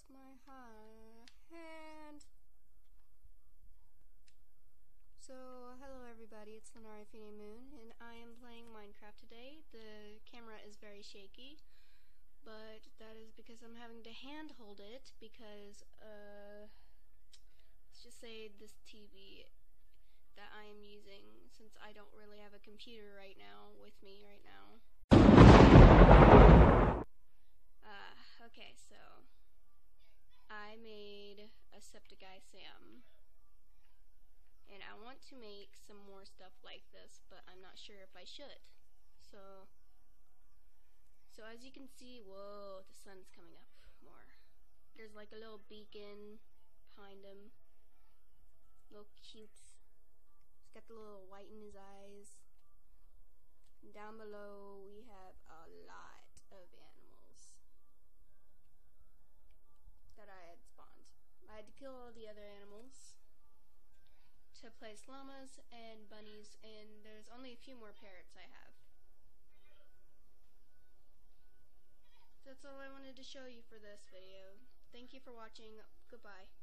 lost my hand. So, hello everybody, it's Lenari Phoenix Moon, and I am playing Minecraft today. The camera is very shaky, but that is because I'm having to hand hold it because, let's just say this TV that I am using, since I don't really have a computer right now with me right now. Okay, so I made a Septiceye Sam, and I want to make some more stuff like this, but I'm not sure if I should. So as you can see, whoa, the sun's coming up more. There's like a little beacon behind him, little cute. He's got the little white in his eyes. And down below we have a lot of animals that I had spawned. I had to kill all the other animals to place llamas and bunnies, and there's only a few more parrots I have. That's all I wanted to show you for this video. Thank you for watching. Goodbye.